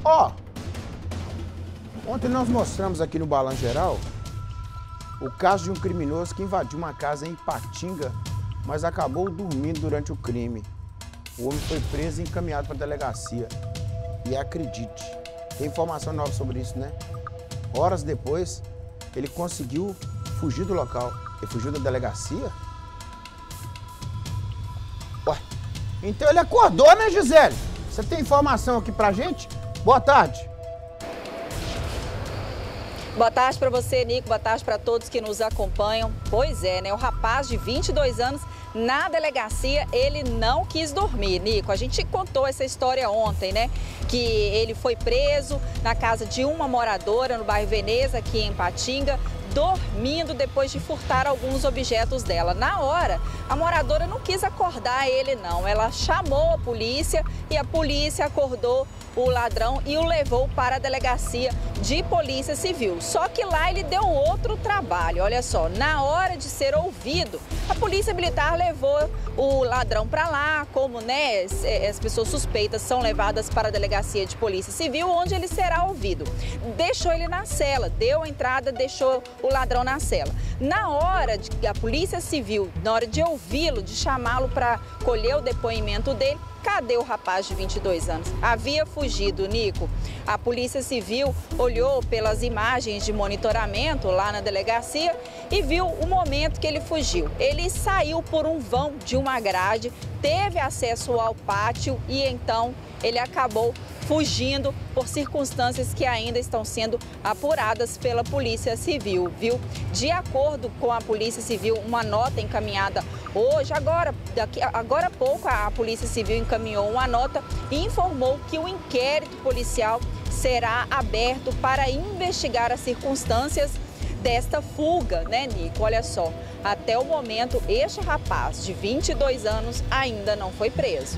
Ó, ontem nós mostramos aqui no Balanço Geral o caso de um criminoso que invadiu uma casa em Ipatinga, mas acabou dormindo durante o crime. O homem foi preso e encaminhado para a delegacia. E acredite, tem informação nova sobre isso, né? Horas depois, ele conseguiu fugir do local. Ele fugiu da delegacia? Ué, então ele acordou, né, Gisele? Você tem informação aqui pra gente? Boa tarde. Boa tarde para você, Nico. Boa tarde para todos que nos acompanham. Pois é, né? O rapaz de 22 anos na delegacia, ele não quis dormir, Nico. A gente contou essa história ontem, né? Que ele foi preso na casa de uma moradora no bairro Veneza, aqui em Ipatinga, dormindo depois de furtar alguns objetos dela. Na hora, a moradora não quis acordar ele, não. Ela chamou a polícia e a polícia acordou o ladrão e o levou para a delegacia de polícia civil. Só que lá ele deu outro trabalho. Olha só, na hora de ser ouvido, a polícia militar levou o ladrão para lá, como, né, as pessoas suspeitas são levadas para a delegacia de polícia civil, onde ele será ouvido. Deixou ele na cela, deu a entrada, deixou o ladrão na cela. Na hora de a polícia civil, na hora de ouvi-lo, de chamá-lo para colher o depoimento dele, cadê o rapaz de 22 anos? Havia fugido, Nico. A Polícia Civil olhou pelas imagens de monitoramento lá na delegacia e viu o momento que ele fugiu. Ele saiu por um vão de uma grade, teve acesso ao pátio e então ele acabou fugindo por circunstâncias que ainda estão sendo apuradas pela Polícia Civil, viu? De acordo com a Polícia Civil, uma nota encaminhada hoje, agora há pouco, a Polícia Civil encaminhou uma nota e informou que o inquérito policial será aberto para investigar as circunstâncias desta fuga, né, Nico? Olha só, até o momento, este rapaz de 22 anos ainda não foi preso.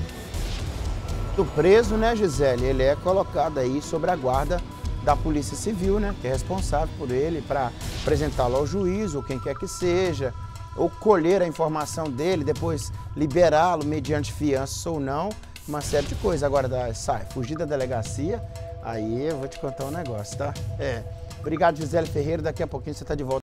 Do preso, né, Gisele? Ele é colocado aí sob a guarda da Polícia Civil, né? Que é responsável por ele para apresentá-lo ao juiz, ou quem quer que seja, ou colher a informação dele, depois liberá-lo mediante fiança ou não, uma série de coisas. Agora, fugir da delegacia, aí eu vou te contar um negócio, tá? Obrigado, Gisele Ferreira. Daqui a pouquinho você está de volta.